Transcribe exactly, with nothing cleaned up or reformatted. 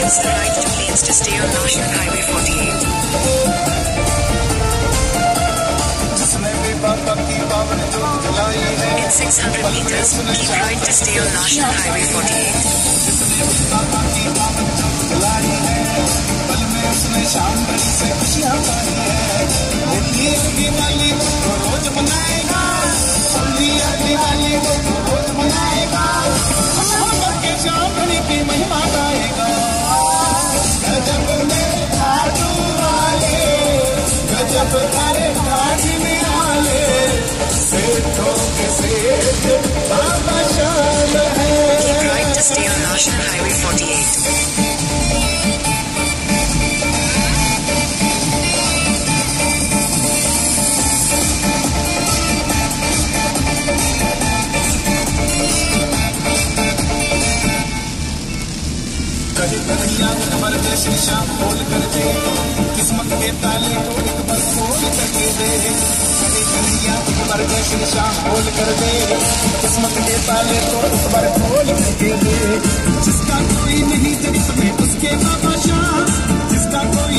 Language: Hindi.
It's the right two lanes to stay on National Highway forty-eight. In six hundred meters, keep right to stay on National Highway forty-eight. Keep right to stay on National Highway forty-eight. शीशा खोल कर दे किस्मत के ताले को एक बार खोल कर दे कभी कन्हैया एक बार शीशा खोल कर दे किस्मत के ताले को एक बार खोल कर दे जिसका कोई नहीं जगत में उसके बाबा शाह जिसका कोई